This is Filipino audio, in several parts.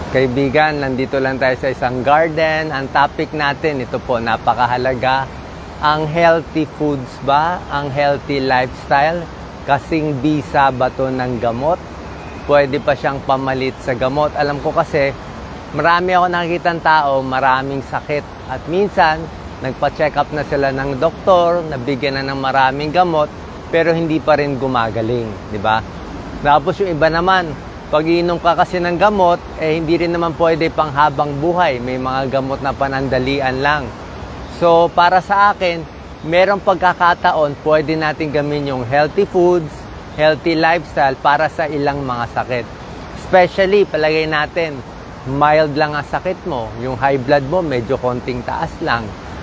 Kaibigan, nandito lang tayo sa isang garden. Ang topic natin, ito po, napakahalaga. Ang healthy foods ba? Ang healthy lifestyle? Kasing bisa ba to ng gamot? Pwede pa siyang pamalit sa gamot. Alam ko kasi, marami ako nakikitang tao, maraming sakit. At minsan, nagpa-check up na sila ng doktor, nabigyan na ng maraming gamot, pero hindi pa rin gumagaling, di ba? Tapos yung iba naman, pag iinom ka kasi ng gamot, hindi rin naman pwede pang habang buhay. May mga gamot na panandalian lang. So, para sa akin, merong pagkakataon, pwede natin gawin yung healthy foods, healthy lifestyle para sa ilang mga sakit. Especially, palagay natin, mild lang ang sakit mo. Yung high blood mo, medyo konting taas lang.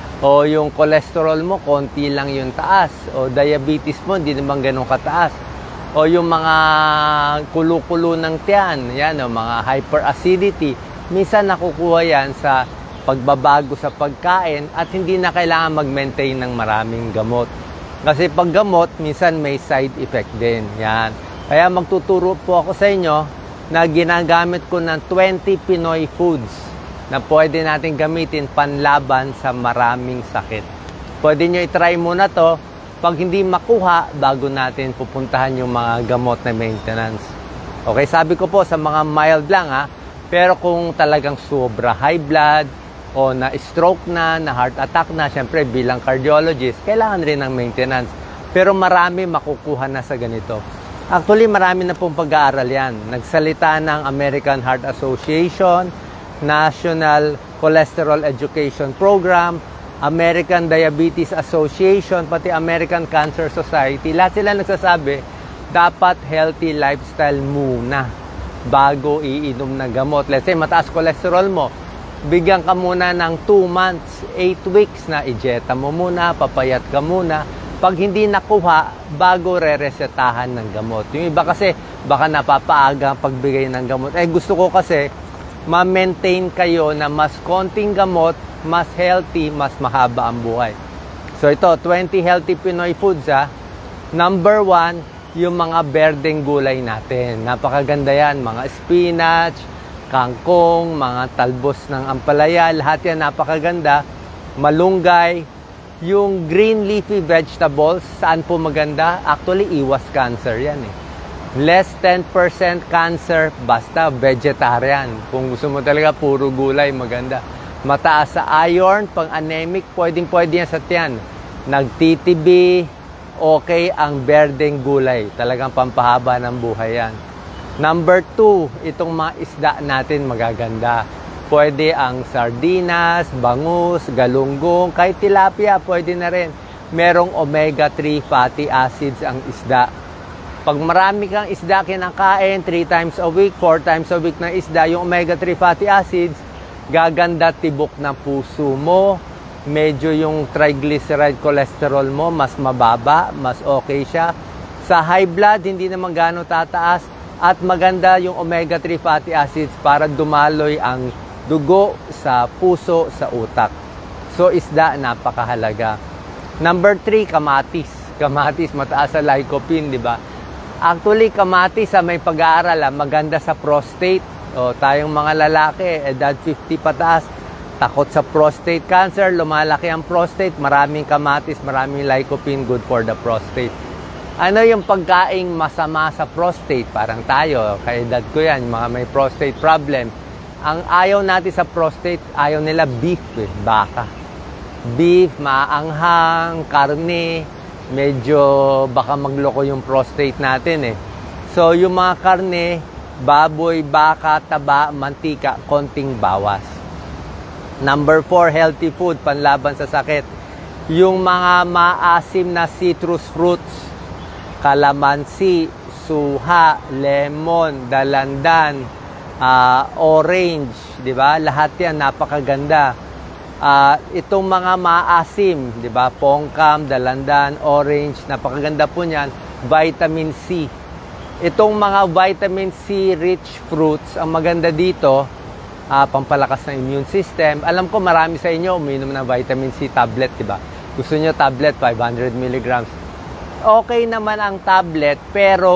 O yung cholesterol mo, konti lang yung taas. O diabetes mo, hindi naman ganun kataas. O yung mga kulo-kulo ng tiyan, yan, o mga hyperacidity, minsan nakukuha yan sa pagbabago sa pagkain at hindi na kailangan mag-maintain ng maraming gamot. Kasi pag gamot, minsan may side effect din. Yan. Kaya magtuturo po ako sa inyo na ginagamit ko ng 20 Pinoy foods na pwede natin gamitin panlaban sa maraming sakit. Pwede nyo i-try muna to. Pag hindi makuha, bago natin pupuntahan yung mga gamot na maintenance. Okay, sabi ko po sa mga mild lang ha, pero kung talagang sobra high blood o na-stroke na heart attack na, syempre bilang cardiologist, kailangan rin ng maintenance. Pero marami makukuha na sa ganito. Actually, marami na pong pag-aaral yan. Nagsalita ng American Heart Association, National Cholesterol Education Program, American Diabetes Association, pati American Cancer Society. Lahat sila nagsasabi, dapat healthy lifestyle muna bago iinom ng gamot. Let's say, mataas cholesterol mo. Bigyan ka muna ng 2 months, 8 weeks na ijeta mo muna, papayat ka muna. Pag hindi nakuha, bago re-resetahan ng gamot. Yung iba kasi, baka napapaaga ang pagbigay ng gamot. Gusto ko kasi, ma-maintain kayo na mas konting gamot, mas healthy, mas mahaba ang buhay. So ito, 20 healthy Pinoy foods ha. Number 1, yung mga berdeng gulay natin. Napakaganda yan. Mga spinach, kangkong, mga talbos ng ampalaya. Lahat yan napakaganda. Malunggay. Yung green leafy vegetables, saan po maganda? Actually, iwas cancer yan eh. Less 10% cancer, basta vegetarian. Kung gusto mo talaga, puro gulay, maganda. Mataas sa iron, pang anemic, pwedeng-pwede yan sa tiyan. Nagtitibi, okay ang berdeng gulay. Talagang pampahaba ng buhay yan. Number 2, itong mga isda natin magaganda. Pwede ang sardinas, bangus, galunggong, kahit tilapia, pwede na rin. Merong omega-3 fatty acids ang isda. Pag marami kang isda kinakain, 3 times a week, 4 times a week na isda, yung omega-3 fatty acids, gaganda tibok ng puso mo, medyo yung triglyceride cholesterol mo, mas mababa, mas okay siya. Sa high blood, hindi naman gano'ng tataas, at maganda yung omega-3 fatty acids para dumaloy ang dugo sa puso, sa utak. So, isda, napakahalaga. Number 3, kamatis. Kamatis, mataas sa lycopene, di ba? Actually, kamatis, may pag-aaral, maganda sa prostate. O, tayong mga lalaki, edad 50 pataas, takot sa prostate cancer, lumalaki ang prostate, maraming kamatis, maraming lycopene, good for the prostate. Ano yung pagkaing masama sa prostate? Parang tayo, kaedad ko yan, mga may prostate problem. Ang ayaw natin sa prostate, ayaw nila beef, baka. Beef, maanghang, karne, medyo baka magloko yung prostate natin eh. So, yung mga karne, baboy, baka, taba, mantika, konting bawas. Number 4, healthy food, panlaban sa sakit. Yung mga maasim na citrus fruits, kalamansi, suha, lemon, dalandan, orange, di ba? Lahat yan napakaganda. Itong mga maasim, di ba? Pongkam, dalandan, orange, napakaganda po niyan. Vitamin C. Itong mga vitamin C rich fruits, ang maganda dito, pampalakas ng immune system. Alam ko marami sa inyo uminom ng vitamin C tablet, di ba? Gusto nyo tablet, 500 mg. Okay naman ang tablet, pero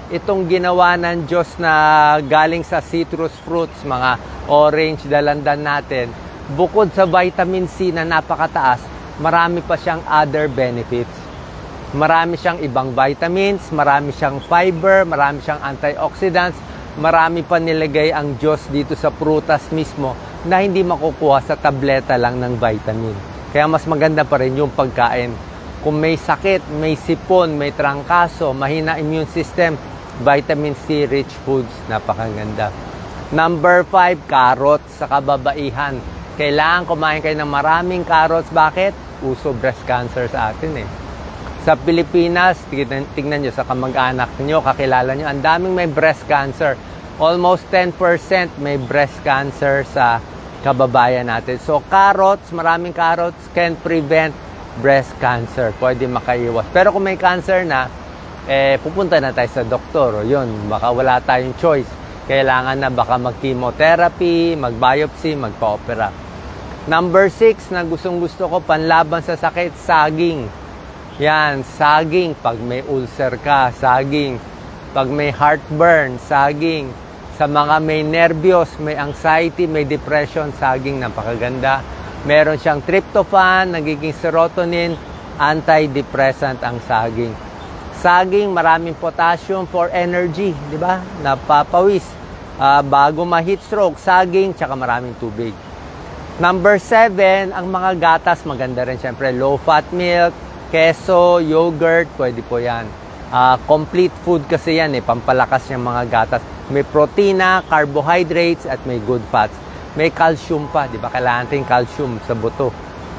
itong ginawa ng Diyos na galing sa citrus fruits, mga orange, dalandan natin, bukod sa vitamin C na napakataas, marami pa siyang other benefits. Marami siyang ibang vitamins, marami siyang fiber, marami siyang antioxidants, marami pa nilagay ang Diyos dito sa prutas mismo na hindi makukuha sa tableta lang ng vitamin. Kaya mas maganda pa rin yung pagkain. Kung may sakit, may sipon, may trangkaso, mahina immune system, vitamin C rich foods, napakaganda. Number 5, carrots sa kababaihan. Kailangan kumain kayo ng maraming carrots. Bakit? Uso breast cancer sa atin eh. Sa Pilipinas, tignan nyo sa kamag-anak nyo, kakilala nyo, ang daming may breast cancer. Almost 10% may breast cancer sa kababayan natin. So carrots, maraming carrots can prevent breast cancer. Pwede makaiwas. Pero kung may cancer na, pupunta na tayo sa doktor. O yun, baka wala tayong choice. Kailangan na baka mag-chemotherapy, mag-biopsy, magpa-opera. Number 6 na gustong-gusto ko, panlaban sa sakit, saging. Yan, saging. Pag may ulcer ka, saging. Pag may heartburn, saging. Sa mga may nervyos, may anxiety, may depression, saging, napakaganda. Meron siyang tryptophan, nagiging serotonin, antidepressant ang saging. Saging, maraming potassium for energy, di ba? Napapawis. Bago ma-heat stroke, saging, tsaka maraming tubig. Number 7, ang mga gatas, maganda rin siyempre. Low-fat milk, keso, yogurt, pwede po yan. Complete food kasi yan, pampalakas yung mga gatas. May protina, carbohydrates, at may good fats. May calcium pa, di ba? Kailangan natin calcium sa buto.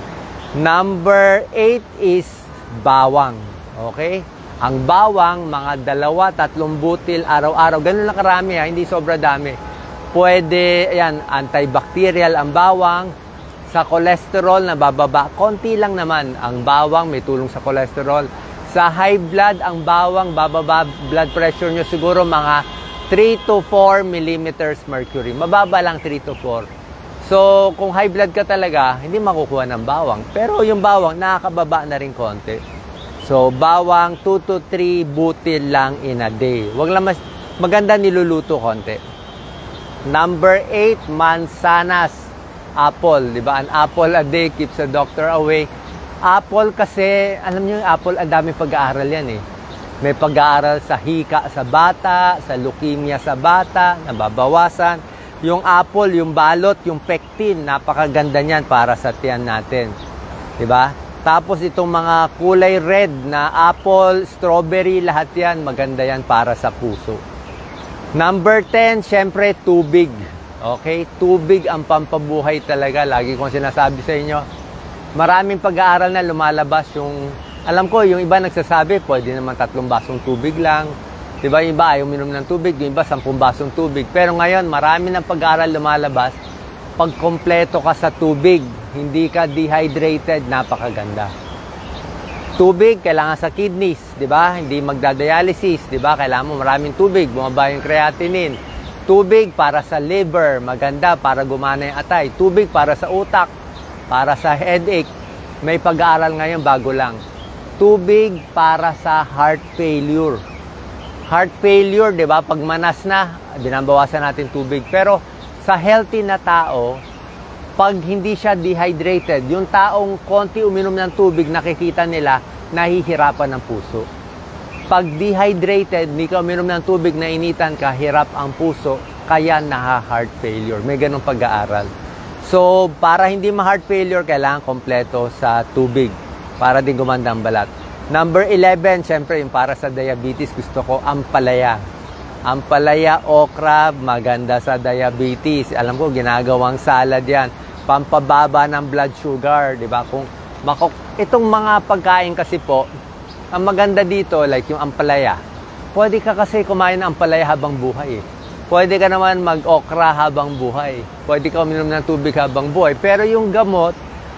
Number 8 is bawang. Okay? Ang bawang, mga 2-3 butil araw-araw. Ganun lang karami, hindi sobra dami. Pwede, ayan, antibacterial ang bawang. Sa cholesterol, nabababa. Konti lang naman ang bawang, may tulong sa cholesterol. Sa high blood, ang bawang, bababa blood pressure nyo siguro mga 3 to 4 millimeters mercury. Mababa lang 3 to 4. So, kung high blood ka talaga, hindi makukuha ng bawang. Pero yung bawang, nakakababa na rin konti. So, bawang 2 to 3 butil lang in a day. Wag lang maganda niluluto konti. Number 8, mansanas. Apple, di ba? An apple a day keeps the doctor away. Apple kasi, alam niyo yung apple, ang daming pag-aaral yan eh. May pag-aaral sa hika sa bata, sa leukemia sa bata, nababawasan. Yung apple, yung balot, yung pectin, napakaganda niyan para sa tiyan natin. Di ba? Tapos itong mga kulay red na apple, strawberry, lahat yan, maganda yan para sa puso. Number 10, syempre, tubig. Okay? Tubig ang pampabuhay talaga. Lagi kong sinasabi sa inyo. Maraming pag-aaral na lumalabas yung, alam ko, yung iba nagsasabi, pwede naman 3 basong tubig lang. Diba? Yung iba ayaw minom ng tubig, yung iba 10 basong tubig. Pero ngayon, marami ng pag-aaral lumalabas. Pag kompleto ka sa tubig, hindi ka dehydrated, napakaganda. Tubig, kailangan sa kidneys, di ba? Hindi magdadialysis, di ba? Kailangan mo maraming tubig, bumaba yung creatinine. Tubig para sa liver, maganda para gumana yung atay. Tubig para sa utak, para sa headache. May pag-aaral ngayon, bago lang. Tubig para sa heart failure. Heart failure, di ba? Pag manas na, binabawasan natin tubig. Pero sa healthy na tao, pag hindi siya dehydrated, yung taong konti uminom ng tubig, nakikita nila, nahihirapan ng puso. Pag dehydrated, hindi ka uminom ng tubig, nainitan ka, hirap ang puso, kaya naha-heart failure. May ganong pag-aaral. So, para hindi ma-heart failure, kailangan kompleto sa tubig para din gumanda ang balat. Number 11, syempre, yung para sa diabetes, gusto ko, ampalaya. Ampalaya, okra, maganda sa diabetes. Alam ko, ginagawang salad yan. Pampababa ng blood sugar, di ba? Kung itong mga pagkain kasi po, ang maganda dito, like yung ampalaya, pwede ka kasi kumain ng ampalaya habang buhay. Pwede ka naman mag-okra habang buhay. Pwede ka uminom ng tubig habang buhay. Pero yung gamot,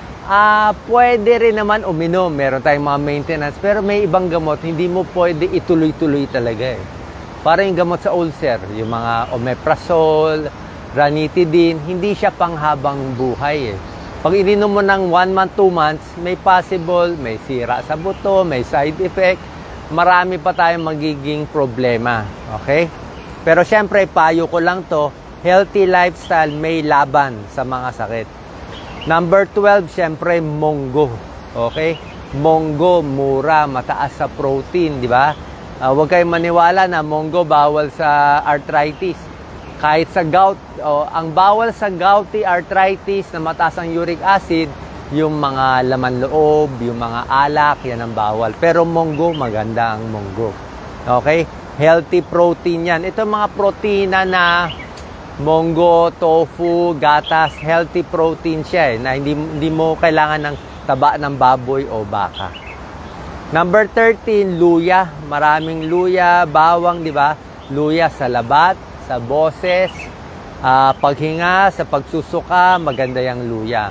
pwede rin naman uminom. Meron tayong mga maintenance. Pero may ibang gamot, hindi mo pwede ituloy-tuloy talaga eh. Para yung gamot sa ulcer, yung mga omeprazole, ranitidine, hindi siya panghabang buhay eh. Pag ininom mo ng 1 month, 2 months, may possible, may sira sa buto, may side effect. marami pa tayong magiging problema. Okay? Pero syempre, payo ko lang to, healthy lifestyle may laban sa mga sakit. Number 12, syempre, munggo. Okay? Munggo, mura, mataas sa protein, di ba? Huwag kayong maniwala na munggo bawal sa arthritis. Kahit sa gout, ang bawal sa gouty arthritis na mataas ang uric acid, yung mga laman loob, yung mga alak, yan ang bawal. Pero munggo, maganda ang munggo. Okay? Healthy protein yan. Ito mga protina na munggo, tofu, gatas, healthy protein siya na hindi mo kailangan ng taba ng baboy o baka. Number 13, luya. Maraming luya, bawang, di ba? Luya sa labat, sa boses, paghinga, sa pagsusuka, maganda yung luya.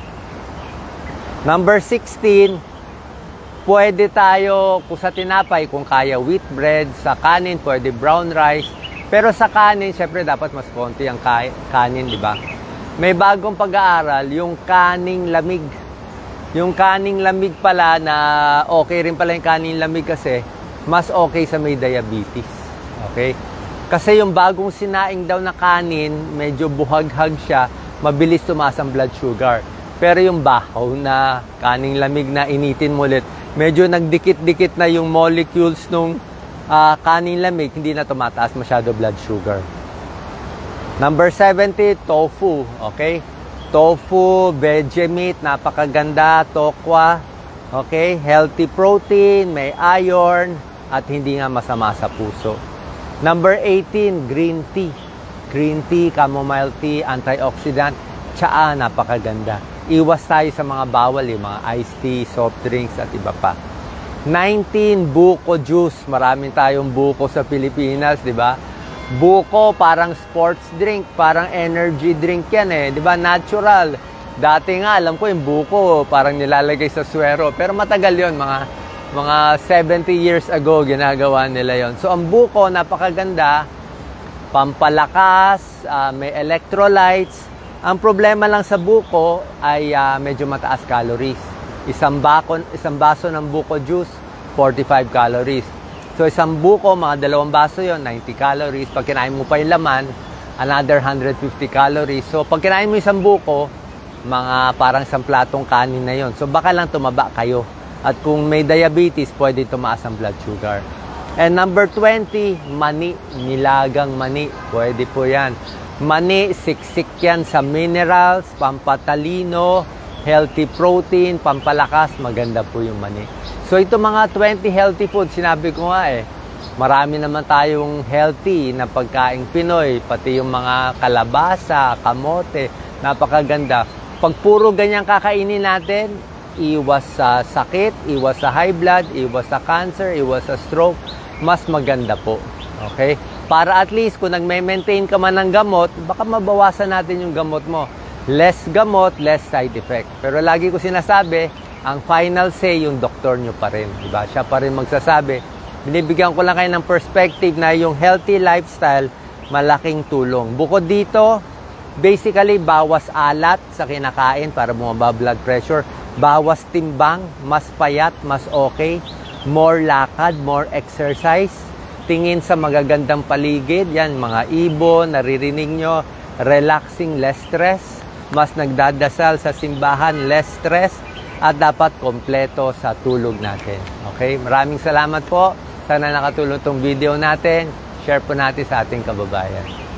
Number 16, pwede tayo, kung sa tinapay, kung kaya wheat bread, sa kanin, pwede brown rice. Pero sa kanin, syempre dapat mas konti ang kanin, di ba? May bagong pag-aaral, yung kaning lamig. Yung kaning lamig pala na okay rin pala yung kaning lamig kasi mas okay sa may diabetes. Okay? Kasi yung bagong sinaing daw na kanin, medyo buhaghag siya, mabilis tumaas ang blood sugar. Pero yung bahaw na kaning lamig na initin mo ulit, medyo nagdikit-dikit na yung molecules nung kanin lamig, hindi na tumataas masyado blood sugar. Number 70, tofu. Okay? Tofu, veggie meat, napakaganda, tokwa. Okay? Healthy protein, may iron, at hindi nga masama sa puso. Number 18, green tea. Green tea, chamomile tea, antioxidant, tsaa, napakaganda. Iwas tayo sa mga bawal, yung mga iced tea, soft drinks, at iba pa. 19, buko juice. Maraming tayong buko sa Pilipinas, di ba? Buko, parang sports drink, parang energy drink yan eh, di ba? Natural. Dati nga, alam ko yung buko, parang nilalagay sa swero. Pero matagal yon, mga 70 years ago, ginagawa nila yon. So, ang buko, napakaganda. Pampalakas, may electrolytes. Ang problema lang sa buko ay medyo mataas calories. Isang baso ng buko juice, 45 calories. So, isang buko, mga 2 baso yon, 90 calories. Pag kinain mo pa yung laman, another 150 calories. So, pag kinain mo isang buko, mga parang isang platong kanin na yon. So, baka lang tumaba kayo. At kung may diabetes, pwede tumaas ang blood sugar. And number 20, mani. Nilagang mani. Pwede po yan. Mani, siksik yan sa minerals, pampatalino, healthy protein, pampalakas, maganda po yung mani. So ito mga 20 healthy foods, sinabi ko nga eh, marami naman tayong healthy na pagkaing Pinoy, pati yung mga kalabasa, kamote, napakaganda. Pag puro ganyan kakainin natin, iwas sa sakit, iwas sa high blood, iwas sa cancer, iwas sa stroke, mas maganda po. Okay? Para at least kung nagme-maintain ka man ng gamot, baka mabawasan natin yung gamot mo. Less gamot, less side effect. Pero lagi ko sinasabi, ang final say, yung doktor nyo pa rin. Diba? Siya pa rin magsasabi. Binibigyan ko lang kayo ng perspective na yung healthy lifestyle, malaking tulong. Bukod dito, basically, bawas alat sa kinakain para bumaba blood pressure. Bawas timbang, mas payat, mas okay. More lakad, more exercise. Tingin sa magagandang paligid. Yan, mga ibon, naririnig nyo. Relaxing, less stress. Mas nagdadasal sa simbahan, less stress. At dapat kompleto sa tulog natin. Okay? Maraming salamat po. Sana nakatulong tong video natin. Share po natin sa ating kababayan.